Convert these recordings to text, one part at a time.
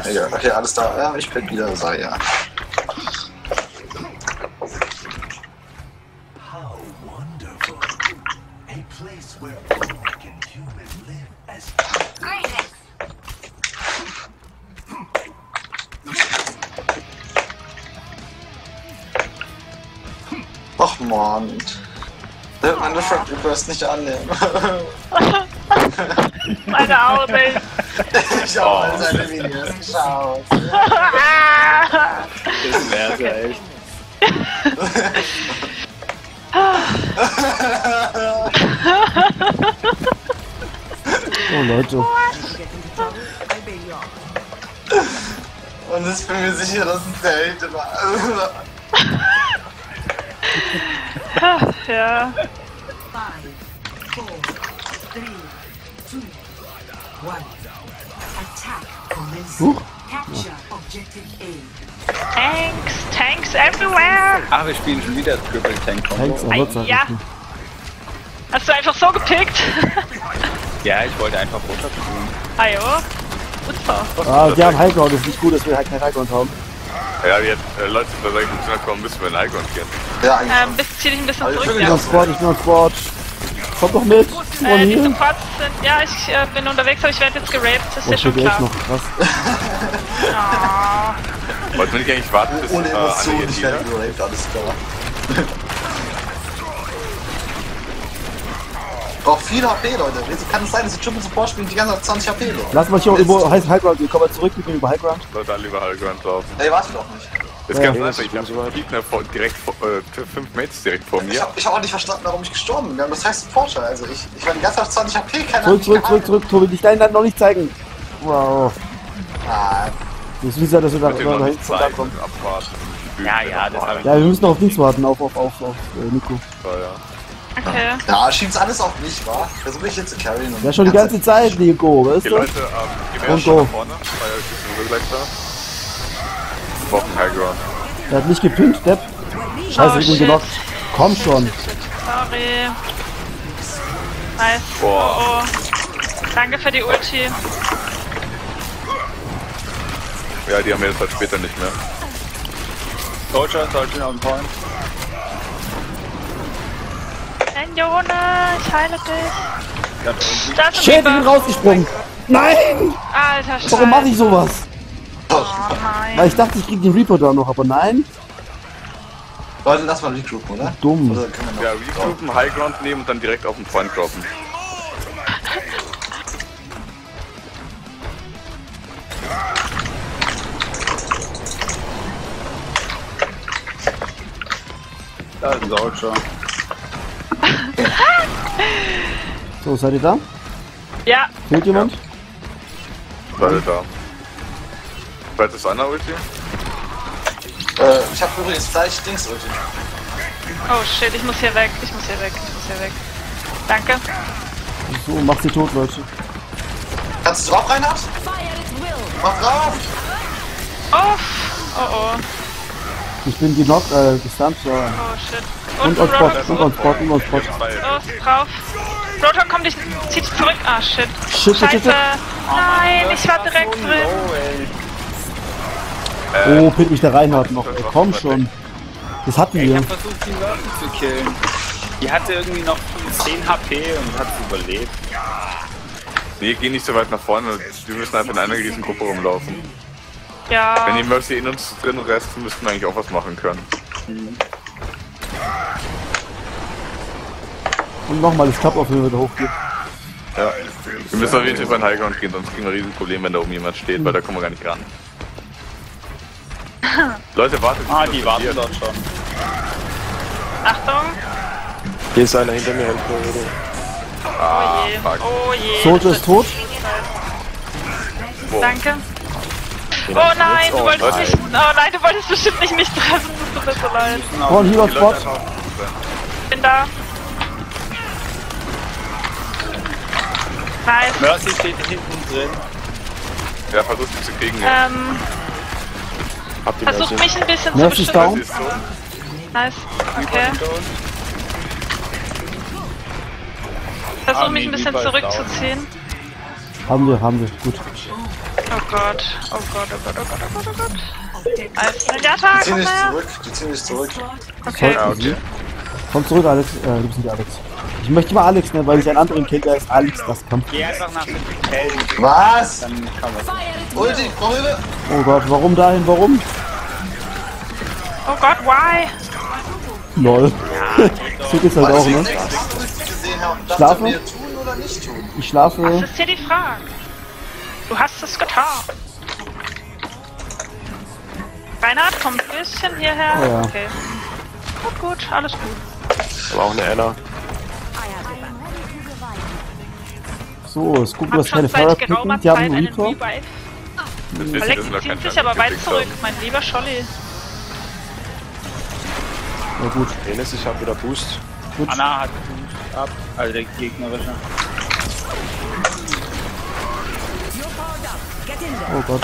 Egal, okay, alles da. Ja, ich bin wieder Saya. Och man. Der wird meine Front Request nicht annehmen. Meine auch nicht. Ich hab all seine Videos geschaut. Das wär's ja echt. Oh Leute. Und ich bin mir sicher, dass es der Held war. Ja. 5, 4, 3, 2, 1. Attack commencing. Capture objective A. Tanks everywhere. Ach, wir spielen schon wieder Triple Tank Tanks, Combo. aber sag Ja. ich nicht. Hast du einfach so gepickt? Ja, ich wollte einfach runter spielen. Ajo. Gut so. Ah, die haben Highground, das ist nicht gut, dass wir halt kein Highground haben. Ja, jetzt, Leute, da sag ich nicht kommen, müssen wir in Highground gehen. Ja, eigentlich. Zieh dich ein bisschen Also zurück, ich Ich bin ja. am Sport, ich bin am Sport. Kommt doch mit. Die hier. Supports sind, ja, ich bin unterwegs, aber ich werde jetzt geraped, das ist Oh, ja schon shit, echt klar. noch krass. Oh. Wollten wir nicht eigentlich warten, bis Ohne alle Emotionen, jetzt ich wieder? werde geraped, alles klar. Braucht viel HP, Leute. Wieso kann es sein, dass die Triple Support spielen die ganze Zeit 20 HP, Leute? Lass mal hier über Highground gehen, komm mal zurück, wir gehen über Highground. Leute, alle über Highground laufen. Ey, warte doch nicht. Das ist ganz einfach, ich hab Gegner direkt vor, 5 Mates direkt vor mir. Ich hab auch nicht verstanden, warum ich gestorben bin. Das heißt Vorteil. Also ich war die ganze Zeit 20 HP, keiner hat mich Zurück, Tobi, dich deinen dann noch nicht zeigen. Wow. Ah, Das ist ja, dass wir da Mit dem noch hinten nicht Zeit kommen. und abwarten. Ja, das habe ich. Ja, wir müssen auf Dings warten, auf Nico. Ja. Okay. ja, schiebt's alles auf mich, wa? Versuche ich jetzt zu carryen. Ja, schon die ganze Zeit, Nico, weißt Okay, du? Leute, gehen wir Und erst go. nach vorne, weil wir sind gleich da. Wir brauchen Highground. Der hat nicht gepinkt, Depp. Scheiße, ich bin shit. genockt. Komm schon. Sorry. Nice. Boah. Oh, oh. Danke für die Ulti. Ja, die haben wir jetzt halt später nicht mehr. Soldier on point. Jone, ich heile dich. Ja, irgendwie. Das ist Shit, ich bin Reaper. rausgesprungen. Nein! Alter Scheiße. Warum mache ich sowas? Oh nein. Weil ich dachte, ich krieg den Reaper da noch, aber nein. Leute, lass mal regroupen, oder? Dumm. Oder können wir Ja, noch? regroupen, Highground nehmen und dann direkt auf den Point droppen. Da ist ein Soldier. So, seid ihr da? Ja, Fehlt jemand? Leute da. Vielleicht ist einer Ulti? Ich hab übrigens gleich Dings-Ulti. oh shit, ich muss hier weg. Danke. So, macht sie tot, Leute. Kannst du drauf, Reinhard? Mach drauf! Oh, oh oh, Ich bin genockt, gestunt, ja. oh shit. Und ein on Spot, Roadhog. und on Spot, und on Spot. Los, drauf. Roadhog, komm dich, zieh dich zurück. Ah, shit. Shit, shit, shit, Scheiße. shit. Nein, ich war direkt drin. Oh, pitt mich der Reinhardt noch, ey, komm schon. Das hatten Ich wir. hab versucht, die Murphy zu killen. Die hatte irgendwie noch 10 HP und hat überlebt. Nee, geh nicht so weit nach vorne, wir müssen einfach in einer riesen Gruppe rumlaufen. Wenn Ja, die Mercy in uns drin resten, müssten wir eigentlich auch was machen können. Und nochmal, das klappt auf, wenn wir da hochgehen. Ja. Wir müssen auf jeden Fall in Highground gehen, sonst kriegen wir ein Riesenproblem, wenn da oben jemand steht, weil da kommen wir gar nicht ran. Leute, wartet. Ah, die warten dort schon. Achtung. Hier ist einer hinter mir, helfen. Ah, Oh je, fuck. oh je. Soldier ist tot. Danke. Oh nein, du wolltest nicht. Oh nein, du wolltest bestimmt nicht mich treffen. Das tut mir so leid. Oh, ein Heal on Die Spot. Leute haben- Bin da. Nice. Mercy steht hinten drin. Ja, versucht sie zu kriegen. Habt ihr Versuch mich ein bisschen zu Mercy ist beschützen. down. Sie ist tot. Nice. Okay. Versuch mich ein bisschen Reaper ist down. zurückzuziehen. Haben wir, gut. Oh Gott, oh Gott, oh Gott, oh Gott, oh Gott, oh Gott. Nice. Ninjata, Die ziehen komm dich her. zurück, die ziehen dich zurück. Okay. Ja, okay. Komm zurück, Alex. Du bist nicht Alex. Ich möchte mal Alex nennen, weil ich einen anderen kenne, der ist Alex, das Kampf. Geh einfach nach dem Helden, Was? dann kann man. Ulti, ich brauche Hilfe. Oh Gott, warum dahin, warum? Oh Gott, why? Lol. So geht's halt Weil auch, ich ne? 6 Ulti gesehen habe und Schlafen? dachte mir, tun oder nicht tun. Ich schlafe. Das ist hier die Frage. Du hast es getan. Reinhard, komm ein bisschen hierher. Oh ja. Okay. Gut, gut, alles gut. Aber auch eine Ella. So, jetzt gucken wir, Hab was keine schon Fahrer seit picken. geraumer Die haben Zeit einen einen Reaper. Revive. Das wissen, Alex dass wir noch zieht keinen sich aber weit gekriegt zurück, haben. mein lieber Scholli. Ja gut. Enes, ich hab wieder Boost. Anna hat Boost ab, also der gegnerische. Oh Gott.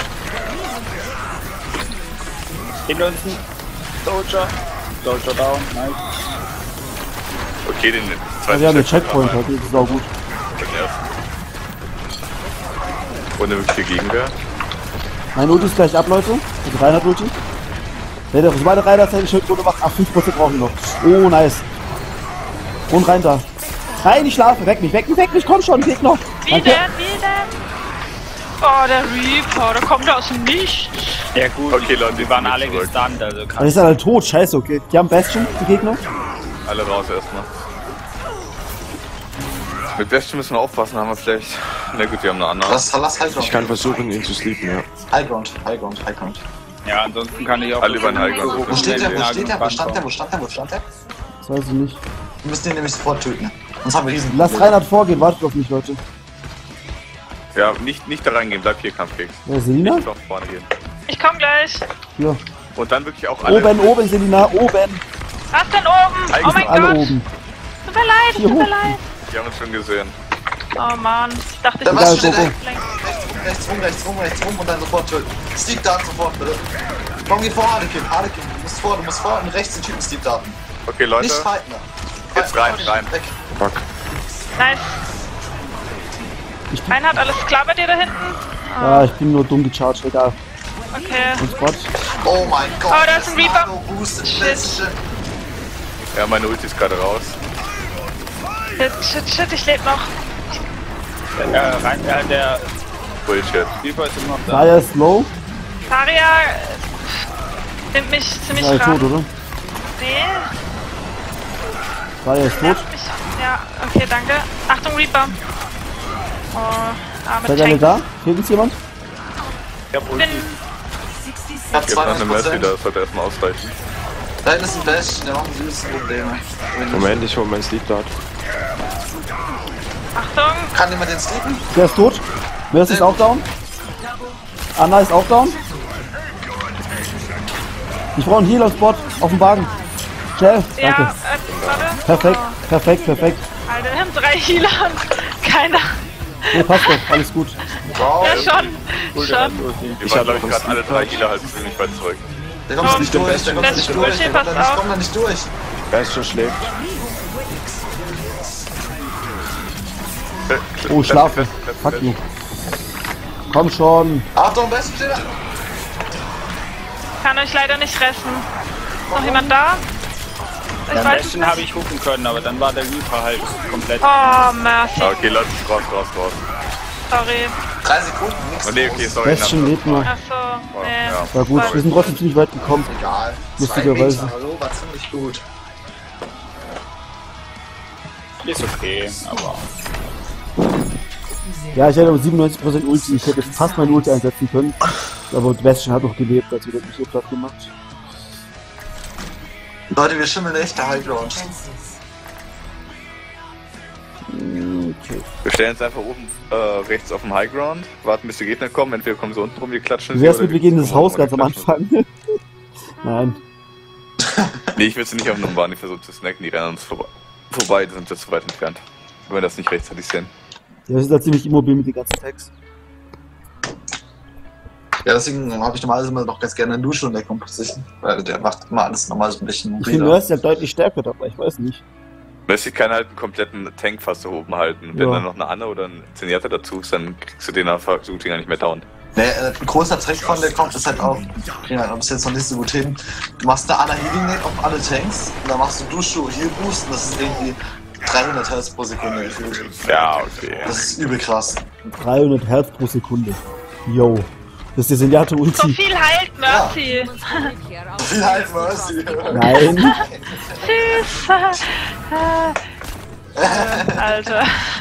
Hinter uns ein Soldier. Soldier down, nice. Okay, den Ja, zweiten wir haben den Checkpoint Checkpoint heute, das ist auch gut. den ersten. Ohne wirkliche Gegenwehr. Mein Ulti ist gleich ab, Leute. Also Reinhard Ulti. Wenn der meine Reinhard seine Schildkrone macht, ach 5% brauchen wir noch. Oh, nice. Und rein da. Rein, ich schlafe. Weck mich, komm schon, geht noch. Wie Danke. denn, wie denn? Oh, der Reaper, der kommt aus dem Nichts. Ja gut, Okay, Leute, die waren jetzt alle zurück. gestunt, also Aber kann die sind alle tot, scheiße, okay. Die haben Bastion, die Gegner. Alle raus erstmal. Mit Bastion müssen wir aufpassen, haben wir vielleicht. Na gut, wir haben eine andere. Lass Highground. Ich kann versuchen, ihn zu sleepen, ja. Highground. Ja, ansonsten kann ich auch... Alle über den Highground. Wo steht der? Wo Ja, steht der? Wo stand der? Wo stand der? Wo stand der? Das weiß ich nicht. Wir müssen den nämlich sofort töten. Sonst haben wir riesen. Lass Reinhard vorgehen, wartet auf mich, Leute. Ja, nicht da reingehen, bleib hier, Kampfkeks. Wer ist Selina? Nicht nach vorne gehen. Ich komm gleich. Hier. Und dann wirklich auch alle. Oben, Selina, oben. Was denn oben? Oh mein Alle Gott. oben. Tut mir leid, Hier tut mir hoch. leid. Die haben uns schon gesehen. Oh Mann, ich dachte, ich Da muss was Egal, steht Gogo. rechts rum und dann sofort töten. Sleep Dart sofort, bitte. Komm, geh vor, Harlequin. Du musst vor und rechts den Typen Sleep Darten. Okay, Leute. Nicht fighten. Jetzt rein. Weg. Fuck. Nice. Reinhard, alles klar bei dir da hinten? Ja, ich bin nur dumm gecharged, egal. Okay. Und Spot. Oh mein Gott. Oh, da ist ein Reaper. Boosted Shit. Bastion. Ja, meine Ulti ist gerade raus. Shit, ich lebe noch. der Bullshit. Reaper ist immer noch da. Raya ist low. Taria nimmt mich ziemlich Raya ist tot, ran. oder? Nee, Raya ist tot. nervt mich. Ja, okay, danke. Achtung, Reaper. Oh, arme Seid ihr alle Tank. da? Fehlt uns jemand? Ich hab Bin, Ulti. Ich hab Gibt noch eine Mercy, 200%. das sollte erstmal ausreichen. Da hinten ist ein Bastion, der macht die süßen Probleme. Moment, ich hol mein Sleep Dart. Achtung. Kann jemand den sleepen? Der ist tot. Mercy ist auch down. Anna ist auch down. Ich brauche einen Heal-Spot auf dem Wagen. Schnell. Ja, Danke. warte. Perfekt. Alter, wir haben 3 Healer und keiner. Oh, passt doch. Alles gut. Wow. Ja, schon. Cool, der hat Schon. Ulti. Wir waren, glaube ich, gerade alle 3 Healer halt ziemlich weit zurück. Der kommt nicht durch, der kommt nicht durch, der kommt da nicht durch. Bastion schläft. Oh, schlafen. Fuck you. Komm schon. Achtung, Bastion steht da. Kann euch leider nicht retten. Ist noch jemand da? Ich Am weiß es besten nicht. habe ich hooken können, aber dann war der Reaper halt komplett. Oh, Mercy. Ah, okay, Leute, raus. Sorry. 3 Sekunden, nichts. Oh ne, okay, sorry. Bastion lebt noch. Achso, nee. Ja. War gut. Wir sind trotzdem ziemlich weit gekommen. Egal. 2 Lustigerweise. Meter, hallo, war ziemlich gut. Ist okay, aber. Ja, ich hatte um 97% Ulti. Ich hätte fast meine Ulti einsetzen können. Aber Bastion hat noch gelebt, als wir das nicht so platt gemacht. Leute, wir schimmeln echt der Highground. Okay. Wir stellen uns einfach oben rechts auf dem Highground, warten bis die Gegner kommen, entweder kommen sie unten rum, wir klatschen Wie sie. wär's oder mit, wir gehen ins kommen Haus oben ganz am und klatschen Anfang? Nein. sie. Nee, ich will sie nicht auf den Bahn, die versuchen zu snacken, die rennen uns vorbei, die sind jetzt zu weit entfernt. Wenn wir das nicht rechtzeitig sehen. Ja, wir sind da ziemlich immobil mit den ganzen Tags. Ja, deswegen habe ich normalerweise immer noch ganz gerne einen Dusche und der Composition, weil der macht immer alles normal so ein bisschen Ich finde mobiler. Mercy halt deutlich stärker dabei, ich weiß nicht. Messi kann halt einen kompletten Tank fast so oben halten. Wenn Ja. dann noch eine Anne oder ein Zenyatta dazu ist, dann kriegst du den einfach so gut wie gar nicht mehr down. Ein großer Trick von der kommt ist halt auch, ja, ob es jetzt noch nicht so gut hin. Du machst eine Anna Healing Net auf alle Tanks und dann machst du Dushu Heal Boost und das ist irgendwie 300 Hertz pro Sekunde gefühlt. Ja, okay. Das ist übel krass. 300 Hertz pro Sekunde. Yo. Das ist der Senjate So Ulti. viel heilt Mercy. Viel halt Mercy. Nein. Süß. Alter.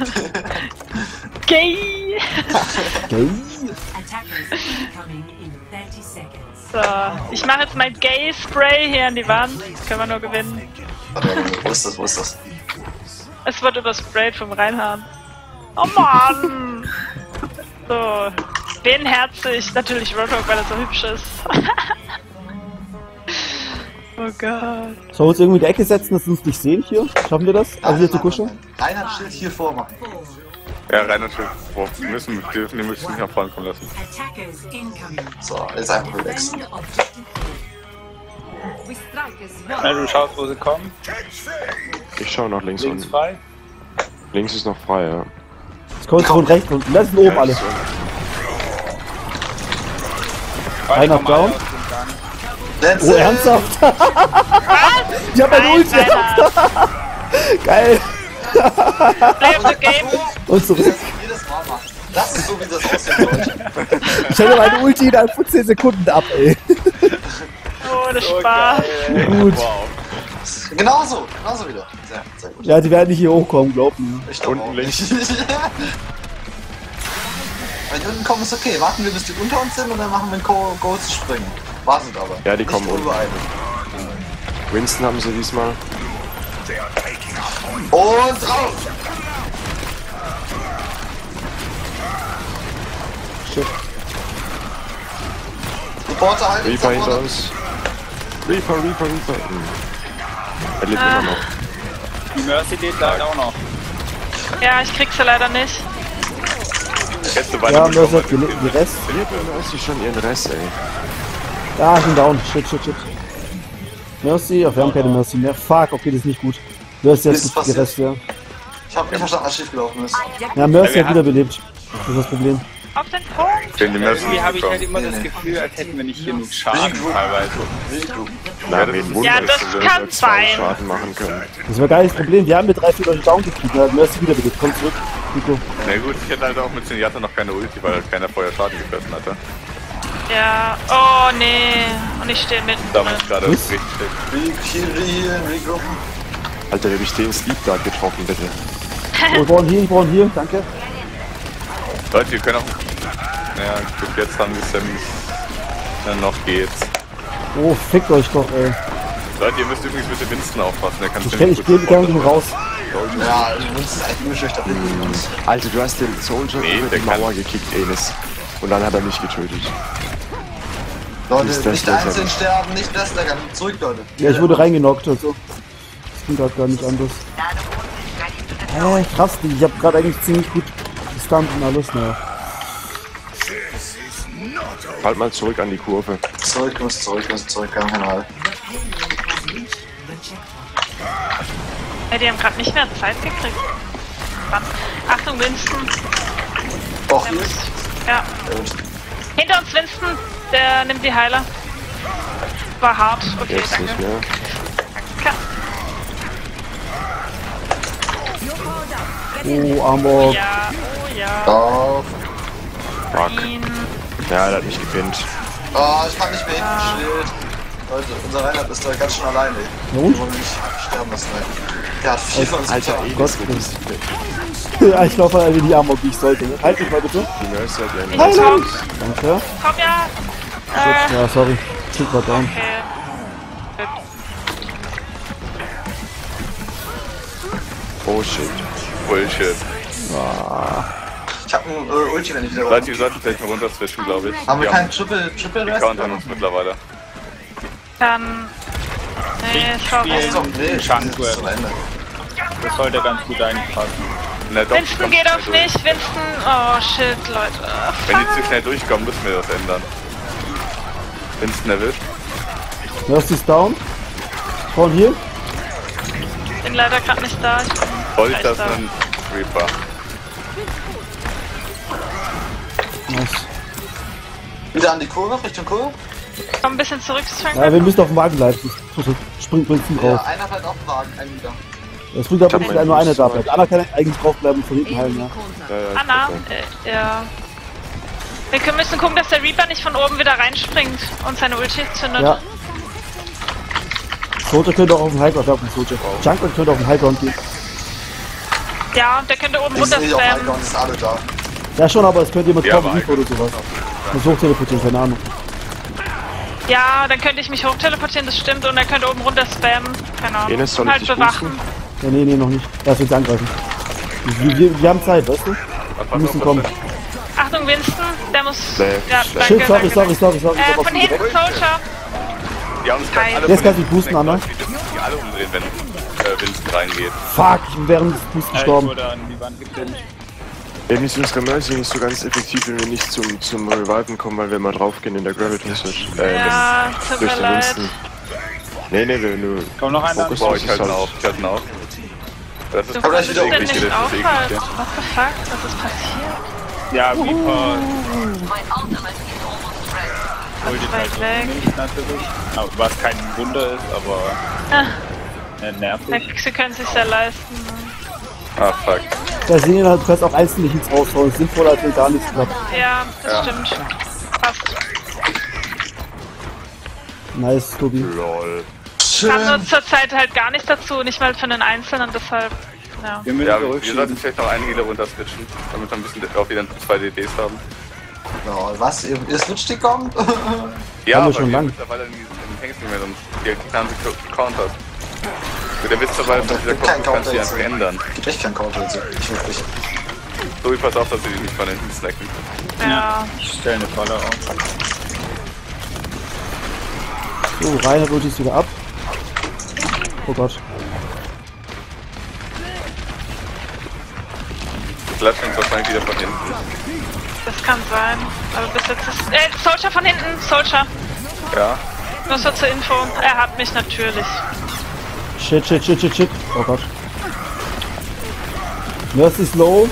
Gay. Gay. Attackers incoming in 30 seconds. So, ich mache jetzt mein Gay-Spray hier an die Wand. Können wir nur gewinnen. Wo ist das? Wo ist das? Es wird übersprayt vom Reinhard. Oh Mann! So, wen herzig? Natürlich Roadhog, weil er so hübsch ist. Oh Gott. Sollen wir uns irgendwie in die Ecke setzen, dass wir uns nicht sehen hier? Schaffen wir das? Also hier zu kuscheln? Reinhard Schild hier vormachen. Ja, rein natürlich. Wir dürfen die Möglichkeit nicht nach vorne kommen lassen. Attackers incoming. So, jetzt einfach relaxen. Defend objective A. We strike as Na, one. du schaust, wo sie kommen. Ich schau nach links Links unten. frei. Links ist noch frei, ja. Jetzt kommt von rechts und das sind oben alle. Beide Einer kommen alle down. aus dem Gang. That's Oh, it. ernsthaft? Was? Ich hab eine Nein, Ulti. Alter. Geil. Play of the game. Und zurück. Jedes Mal machen. Das ist so, wie das aussehen sollte. Ich hätte meine Ulti innerhalb von 10 Sekunden ab, ey. Ohne Spaß. Gut. Wow. Genauso wieder. Sehr gut. Ja, die werden nicht hier hochkommen, glaub mir. Ich glaube auch Unten nicht. Wenn die unten kommen, ist okay. Warten wir, bis die unter uns sind und dann machen wir einen Go zu springen. Wartet aber. Ja, die Nicht kommen unten. übereilen. Winston haben sie diesmal. Und drauf! Shit. Supporter halten. Reaper hinter Supporter. uns. Reaper. Er lebt immer noch. Die Mercy lebt halt auch noch. Ja, ich krieg sie leider nicht. Hättest du beide Ja, bekommen, Mercy hat die Rest. Mercy schon ihren Rest, ey. Ja, ich bin down. Shit. Mercy, ach, wir haben keine Mercy mehr. Fuck, okay, das ist nicht gut. Mercy hat Ist gut passiert. gerest, ja. Ich hab nicht verstanden, was schief gelaufen ist. Ja, Mercy Ja, wir hat wiederbelebt. Das ist das Problem. Auf den Punkt. wenn die Mercy Irgendwie habe ich halt bekommen. immer das Gefühl, als hätten wir nicht genug Schaden Regroup. teilweise. Na, wen Wunder, Ja, dass das wir kann nur 2 sein. Schaden machen können. Das war gar nicht das Problem. Wir haben mit 3-4 Leuten down gekriegt. Da hat Mercy wiederbelebt. Komm zurück. Nico. Na gut, ich hätte halt auch mit Zenyatta noch keine Ulti, weil halt keiner vorher Schaden gefressen hatte. Ja. Oh nee. Und ich stehe mitten Da drin. war ich gerade Was? richtig schlecht. Regroupen. Alter, der hab ich den Sleep Dart getroffen, bitte. Oh, wir brauchen hier. Danke. Leute, wir können auch... Ja, gut, jetzt haben wir Sammys. Dann noch geht's. Oh, fickt euch doch, ey. Leute, ihr müsst übrigens mit dem Winston aufpassen, der kann Ich ziemlich geh gut gerne mit ihm raus. Ja, du musst es eigentlich nur schlechter finden. Alter, du hast den Soldier Nee, über der die kann- Mauer gekickt, Enes. Und dann hat er mich getötet. Leute, Ist das nicht das einzeln aber? sterben, nicht lästern. Zurück, Leute. Ja, ich wurde reingenockt, also. Das ging grad gar nicht anders. Krass, ich hab grad eigentlich ziemlich gut gestunt und alles, naja. Halt mal zurück an die Kurve. Zurück, gar kein Halt. Ja, die haben gerade nicht mehr Zeit gekriegt. Verdammt. Achtung, Winston. Doch, Der hier. muss, ja. Hinter uns Winston, der nimmt die Heiler. War hart. Okay, Jetzt danke. nicht mehr. Danke. Oh, Armor. Ja, oh ja. Auf. Fuck. Ihn. Ja, er hat mich gepinnt. Oh, ich kann nicht mehr hinten Schild. Leute, unser Reinhard ist da ganz schön alleine. Ja, und? Wir wollen ihn nicht sterben lassen. Ey. Der hat viel von uns Alter, getan. Enes, Gott, wo bist du denn? Ja, ich laufe halt in die Armor, wie ich sollte. Ne? Halt mich mal bitte. Die Mercy hat ihren Ich komm, Danke. komm ja. Ja, sorry. Schild war down. Okay. Oh shit. Bullshit. Ich hab ein Ulti, wenn ich wieder Leute, wir sollten vielleicht mal runter switchen, glaube ich. Haben wir keinen haben Triple die Rest? countern uns mittlerweile. Dann. Nee, sorry. Ist doch nee, Schandwurf. das ist zum Ende. Das sollte ganz gut eigentlich passen. Na doch, Winston kommt geht schnell auf durch. mich. Winston. Oh shit, Leute. Wenn die zu schnell durchkommen, müssen wir das ändern. Winston erwischt. Mercy ist down. Vorn hier. Bin leider gerade nicht da. Ich bin Soll ich gleich das da. einen Reaper? Nice. Wieder an die Kurve, Richtung Kurve. Komm ein bisschen zurück, Strength. Ja, wir müssen auf dem Wagen bleiben. Das springt viel Ja, raus. einer bleibt auf dem Wagen, ein wieder. Es bringt aber hab nicht, meinen wenn nur einer Boost da bleibt. Anna kann eigentlich drauf bleiben und von hinten heilen, ja. Ja, Anna, okay. ja. Wir müssen gucken, dass der Reaper nicht von oben wieder reinspringt und seine Ulti zündet. Ja. Soldier könnte auch auf den Highground, auf den Soldier. Junker könnte auf den Highground gehen. Ja, und der könnte oben Die runter sind nicht auf spammen. Highground, die sind alle da. Ja schon, aber es könnte jemand Ja, kommen, aber Rico oder sowas. Und so teleportieren, keine Ahnung. Ja, dann könnte ich mich hochteleportieren, das stimmt, und er könnte oben runter spammen. Keine Ahnung. Enes, soll Und ich halt dich bewachen. Ja, nee, noch nicht. Erst uns angreifen. Wir haben Zeit, weißt du? Wir müssen kommen. Achtung, Winston, der muss. Left, Ja, left. danke, Shit, sorry, danke. sorry. Von hinten, Soldier. Die haben uns gerade alle Jetzt von kannst du hinten boosten, Anna. Die alle umdrehen, wenn Winston reingeht. Fuck, ich bin während des Boosts Ich gestorben. wurde an die Wand geklemmt. Irgendwie ist unsere Mercy nicht so ganz effektiv, wenn wir nicht zum Reviven kommen, weil wir mal draufgehen in der Gravity Switch. Ja, tut Durch mir den leid. Winston. Nee, wenn du Komm noch einer. Fokus Boah, drauf ich halte ihn ist, auf, ich halte ihn auf. Das ist Du gleich konntest wieder den eklig, nicht das ist aufhalten. eklig. What the fuck? Was ist passiert? Ja, Reaper. Weit weg. Nicht natürlich. Aber was kein Wunder ist, aber nervig. Sie können sich sehr leisten. Ah, fuck. Da sehen wir, du kannst auch einzelne Hits raushauen. Das ist sinnvoller, als wenn gar nichts klappt. Ja, das stimmt. Passt. Nice, Tobi. Lol. Kam nur zur Zeit halt gar nichts dazu, nicht mal für einen Einzelnen, deshalb. Ja. Wir müssen Ja, wir zurückschieben. sollten vielleicht noch einen Healer runter switchen, damit wir ein bisschen auch wieder 2 DDs haben. Ja, was? Ihr switcht die kommen? Ja, Haben wir aber schon lang. mittlerweile in den Tanks nicht mehr, sonst die haben sie gecountert. Der Witz dabei ist, dass dieser Kein Kopf kannst du Counter die jetzt. einfach ändern. Gibt echt keinen Counter jetzt. Ich wirklich. So, ich pass auf, dass sie die nicht von hinten snacken. Ja. Ich stelle eine Falle auf. So, Rainer holt jetzt wieder ab. Oh Gott. Die klatschen uns wahrscheinlich wieder von hinten. Das kann sein. Aber bis jetzt ist. Soldier von hinten! Soldier! Ja. Nur so zur Info. Er hat mich natürlich. Shit. Oh Gott. Mercy ist low.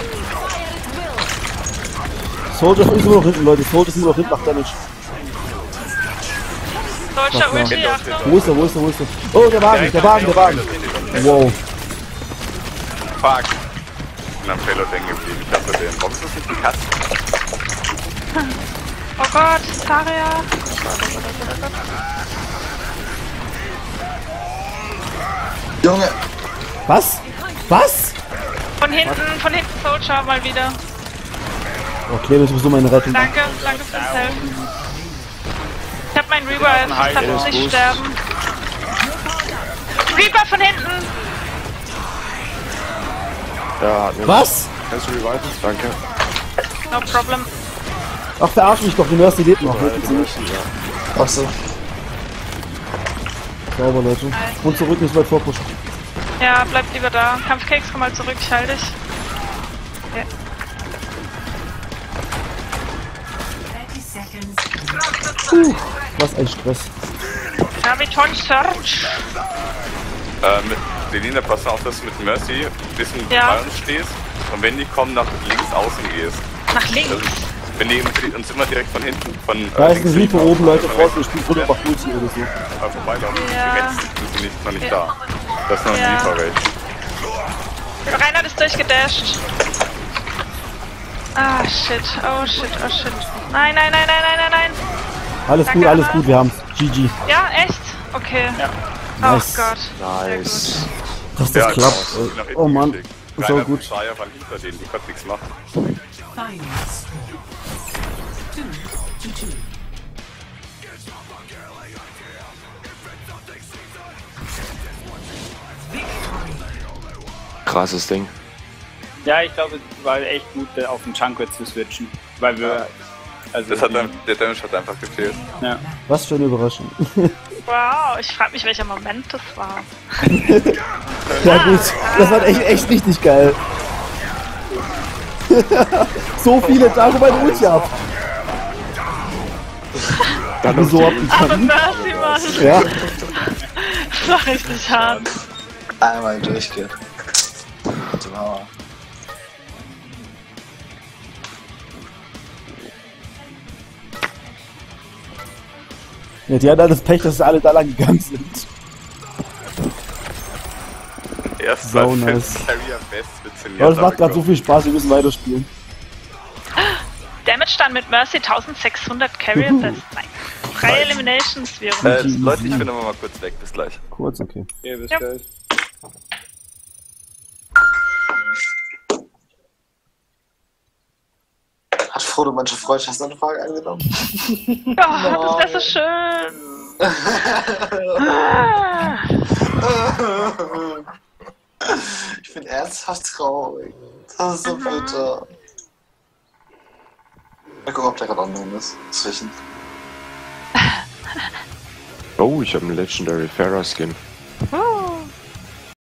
Soldier ist immer noch hinten, Leute. Soldier ist immer noch hinten, macht Damage. Soldier Mach mal. Ulti, Achtung! Wo ist er? Oh, der Wagen. Wow. Fuck. Ich bin am Payload hängen geblieben. Ich dachte, den Box ist nicht die Katze. Oh Gott, Taria! Junge, Was? Von hinten Soldier mal wieder. Oh, Clemens, du bist so meine Rettung. Danke fürs Helfen. Ich hab meinen Reaper, ich darf nicht sterben. Reaper von hinten! Ja, hat mir Was? Kannst du reviven? Danke. No problem. Ach, verarsch mich doch, die Mercy lebt noch. Ne? ach so. Sauber, Leute. Und zurück, nicht weit vorpushen. Ja, bleib lieber da. Kampfkeks, komm mal zurück, ich heil dich. Ja. 30 seconds. Was ein Stress. Graviton Search. Mit Selina, pass auf, dass du mit Mercy ein bisschen Ja. bei uns stehst und wenn die kommen, nach links außen gehst. Nach links. Also, wenn die uns immer direkt von hinten, von Da ist ein links Reaper liegen, oben, Leute. aber Draußen spielt runter, macht Multi oder so. vorbeilaufen. Ja. Die sind nicht, noch nicht da. Das ist noch ein Ja. Reaper-Raid. Reinhard ist durchgedasht. Ah, shit. Oh, shit. Nein. Alles Danke, gut, alles Anna. gut, wir haben's. GG. Ja, echt? Okay. Ja. Oh Nice. Gott. Nice. Dass das klappt. genau. Ich bin nach hinten Oh Mann. geschickt. Ist auch Rainer gut. und Shaya waren hinter denen, die konnten nichts machen. Final score. 2-2. Krasses Ding. Ja, ich glaube, es war echt gut, auf den Junker zu switchen. Weil wir. Also Das hat der Damage hat einfach gefehlt. ja. Was für eine Überraschung. Wow, ich frag mich, welcher Moment das war. Ja gut, das war echt richtig geil. So viele da, wo meine Ulti ab. Dann so Aber abgegangen. Mercy, Mann. Ja, Das war richtig hart. Einmal durchgeht. Wow. Ja, die hatten halt das Pech, dass alle da lang gegangen sind. Erstmal So nice. Carrier Best mit Aber das macht gerade so viel Spaß, wir müssen weiterspielen. Damage dann mit Mercy 1600 Carrier Fest. Nein. 3 Eliminations wären. Leute, ich bin aber mal kurz weg. Bis gleich. Kurz, okay. Ja, bis Ja. gleich. Hat Frodo manche Freundschaftsanfrage angenommen? Oh, das wäre so schön. Ah. Ich bin ernsthaft traurig. Das ist so bitter. Mal gucken, ob der gerade online ist. Zwischen. Oh, ich habe einen Legendary Farah Skin. Oh.